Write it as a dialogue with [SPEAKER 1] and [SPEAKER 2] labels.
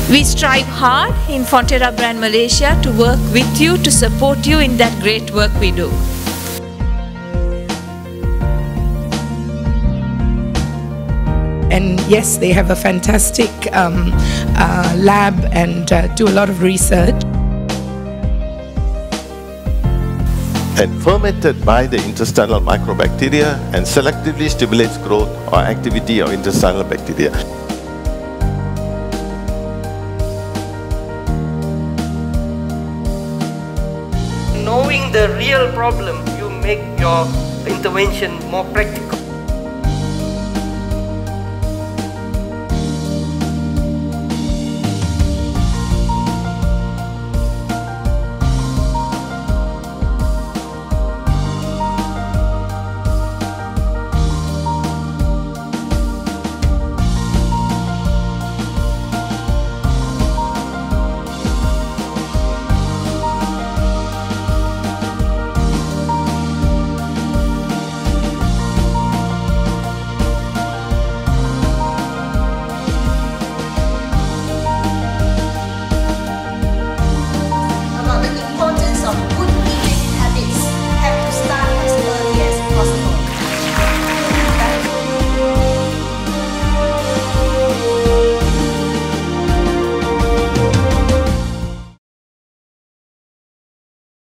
[SPEAKER 1] We strive hard in Fonterra Brand Malaysia to work with you, to support you in that great work we do.
[SPEAKER 2] And yes, they have a fantastic lab and do a lot of research.
[SPEAKER 3] And fermented by the intestinal microbacteria and selectively stimulates growth or activity of intestinal bacteria.
[SPEAKER 4] Knowing the real problem, you make your intervention more practical.